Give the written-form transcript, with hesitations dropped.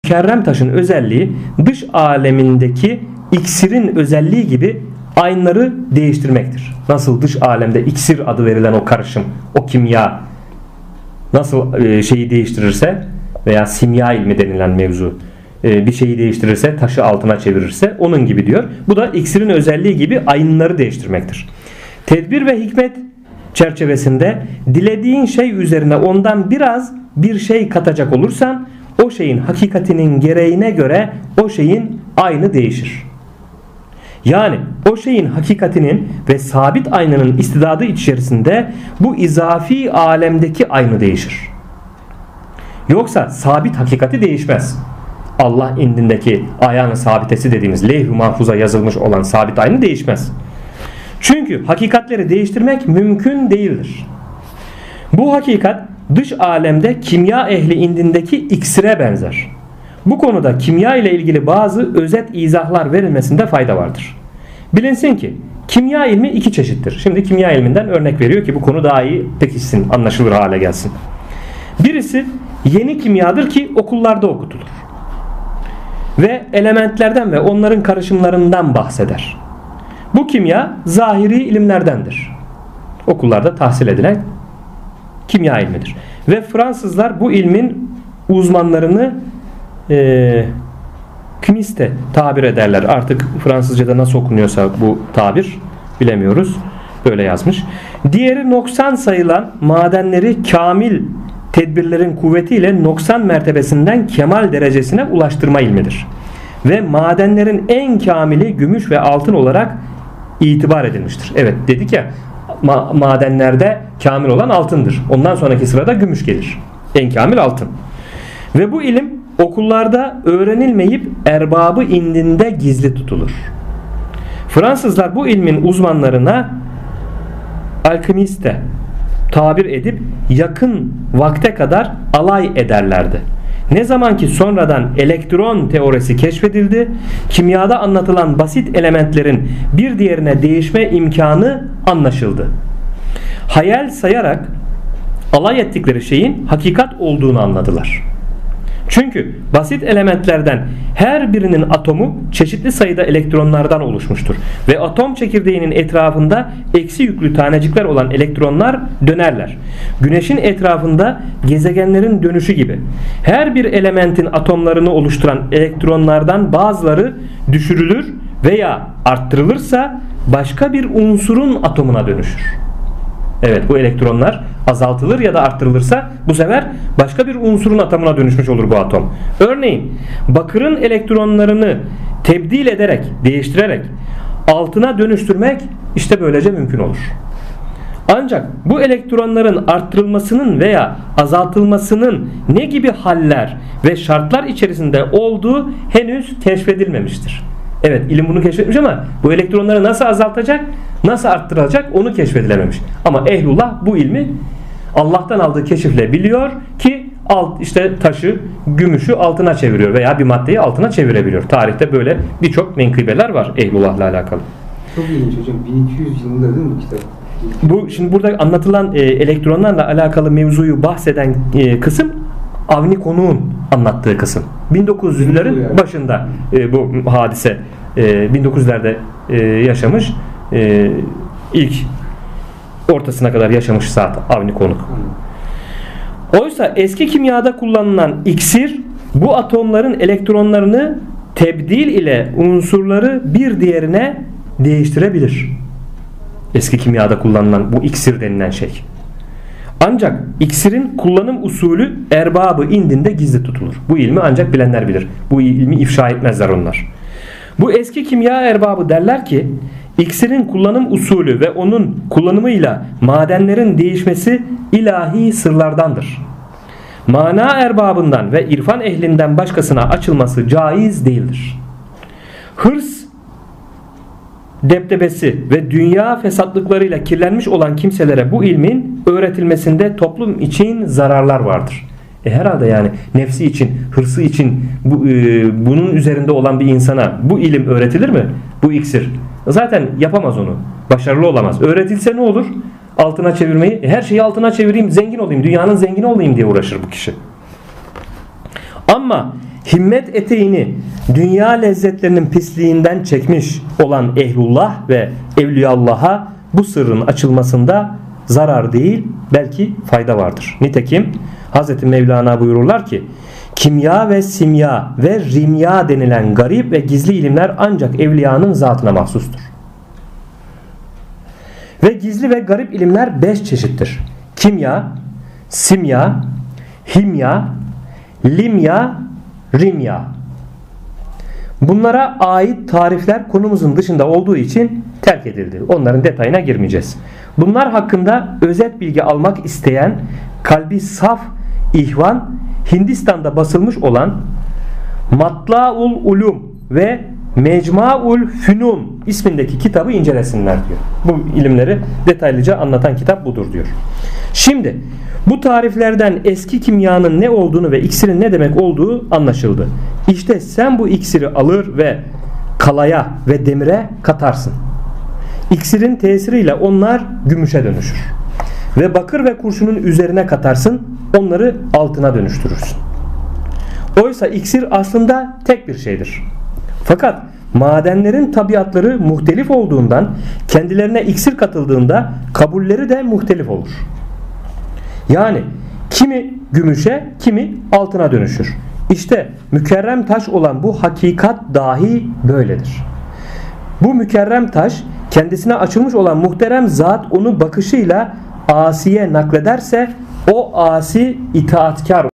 mükerrem taşın özelliği dış alemindeki iksirin özelliği gibi aynları değiştirmektir. Nasıl dış alemde iksir adı verilen o karışım, o kimya nasıl şeyi değiştirirse veya simya ilmi denilen mevzu bir şeyi değiştirirse, taşı altına çevirirse onun gibi diyor. Bu da iksirin özelliği gibi aynları değiştirmektir. Tedbir ve hikmet çerçevesinde dilediğin şey üzerine ondan biraz bir şey katacak olursan o şeyin hakikatinin gereğine göre o şeyin aynı değişir. Yani o şeyin hakikatinin ve sabit aynının istidadı içerisinde bu izafi alemdeki aynı değişir. Yoksa sabit hakikati değişmez. Allah indindeki ayağının sabitesi dediğimiz levh-i mahfuza yazılmış olan sabit aynı değişmez. Çünkü hakikatleri değiştirmek mümkün değildir. Bu hakikat dış alemde kimya ehli indindeki iksire benzer. Bu konuda kimya ile ilgili bazı özet izahlar verilmesinde fayda vardır. Bilinsin ki kimya ilmi iki çeşittir. Şimdi kimya ilminden örnek veriyor ki bu konu daha iyi pekişsin, anlaşılır hale gelsin. Birisi yeni kimyadır ki okullarda okutulur. Ve elementlerden ve onların karışımlarından bahseder. Bu kimya zahiri ilimlerdendir. Okullarda tahsil edilen kimya ilmidir. Ve Fransızlar bu ilmin uzmanlarını kimiste tabir ederler. Artık Fransızca'da nasıl okunuyorsa bu tabir bilemiyoruz. Böyle yazmış. Diğeri noksan sayılan madenleri kamil tedbirlerin kuvvetiyle noksan mertebesinden kemal derecesine ulaştırma ilmidir. Ve madenlerin en kamili gümüş ve altın olarak itibar edilmiştir. Evet dedik ya madenlerde kamil olan altındır. Ondan sonraki sırada gümüş gelir. En kamil altın. Ve bu ilim okullarda öğrenilmeyip erbabı indinde gizli tutulur. Fransızlar bu ilmin uzmanlarına alkimiste tabir edip yakın vakte kadar alay ederlerdi. Ne zaman ki sonradan elektron teorisi keşfedildi, kimyada anlatılan basit elementlerin bir diğerine değişme imkanı anlaşıldı. Hayal sayarak alay ettikleri şeyin hakikat olduğunu anladılar. Çünkü basit elementlerden her birinin atomu çeşitli sayıda elektronlardan oluşmuştur. Ve atom çekirdeğinin etrafında eksi yüklü tanecikler olan elektronlar dönerler. Güneşin etrafında gezegenlerin dönüşü gibi. Her bir elementin atomlarını oluşturan elektronlardan bazıları düşürülür veya arttırılırsa başka bir unsurun atomuna dönüşür. Evet, bu elektronlar azaltılır ya da arttırılırsa bu sefer başka bir unsurun atomuna dönüşmüş olur bu atom. Örneğin bakırın elektronlarını tebdil ederek, değiştirerek altına dönüştürmek işte böylece mümkün olur. Ancak bu elektronların arttırılmasının veya azaltılmasının ne gibi haller ve şartlar içerisinde olduğu henüz keşfedilmemiştir. Evet, ilim bunu keşfetmiş ama bu elektronları nasıl azaltacak, nasıl arttıracak onu keşfedilememiş. Ama ehlullah bu ilmi Allah'tan aldığı keşifle biliyor ki işte taşı, gümüşü altına çeviriyor veya bir maddeyi altına çevirebiliyor. Tarihte böyle birçok menkıbeler var ehlullah'la alakalı. Çok ilginç hocam. 1200 yılında değil mi bu kitap? Bu şimdi burada anlatılan elektronlarla alakalı mevzuyu bahseden kısım Avni Konuk'un anlattığı kısım. 1900'lerin başında bu hadise 1900'lerde yaşamış. İlk ortasına kadar yaşamış zaten Avni Konuk. Oysa eski kimyada kullanılan iksir bu atomların elektronlarını tebdil ile unsurları bir diğerine değiştirebilir. Eski kimyada kullanılan bu iksir denilen şey. Ancak iksirin kullanım usulü erbabı indinde gizli tutulur. Bu ilmi ancak bilenler bilir. Bu ilmi ifşa etmezler onlar. Bu eski kimya erbabı derler ki iksirin kullanım usulü ve onun kullanımıyla madenlerin değişmesi ilahi sırlardandır. Mana erbabından ve irfan ehlinden başkasına açılması caiz değildir. Hırs deptebesi ve dünya fesatlıklarıyla kirlenmiş olan kimselere bu ilmin öğretilmesinde toplum için zararlar vardır. Herhalde yani nefsi için, hırsı için bunun üzerinde olan bir insana bu ilim öğretilir mi? Bu iksir. Zaten yapamaz onu. Başarılı olamaz. Öğretilse ne olur? Altına çevirmeyi, her şeyi altına çevireyim, zengin olayım, dünyanın zengini olayım diye uğraşır bu kişi. Ama himmet eteğini dünya lezzetlerinin pisliğinden çekmiş olan ehlullah ve evliyaullah'a bu sırrın açılmasında zarar değil belki fayda vardır. Nitekim Hz. Mevlana buyururlar ki kimya ve simya ve rimya denilen garip ve gizli ilimler ancak evliyanın zatına mahsustur. Ve gizli ve garip ilimler 5 çeşittir. Kimya, simya, himya, limya, rimya. Bunlara ait tarifler konumuzun dışında olduğu için terk edildi. Onların detayına girmeyeceğiz. Bunlar hakkında özet bilgi almak isteyen kalbi saf ihvan Hindistan'da basılmış olan Matla'ul Ulum ve Mecmu'ul Fünun ismindeki kitabı incelesinler diyor. Bu ilimleri detaylıca anlatan kitap budur diyor. Şimdi bu tariflerden eski kimyanın ne olduğunu ve iksirin ne demek olduğu anlaşıldı. İşte sen bu iksiri alır ve kalaya ve demire katarsın. İksirin tesiriyle onlar gümüşe dönüşür. Ve bakır ve kurşunun üzerine katarsın, onları altına dönüştürürsün. Oysa iksir aslında tek bir şeydir. Fakat madenlerin tabiatları muhtelif olduğundan kendilerine iksir katıldığında kabulleri de muhtelif olur. Yani kimi gümüşe, kimi altına dönüşür. İşte mükerrem taş olan bu hakikat dahi böyledir. Bu mükerrem taş kendisine açılmış olan muhterem zat onu bakışıyla asiye naklederse o asi itaatkar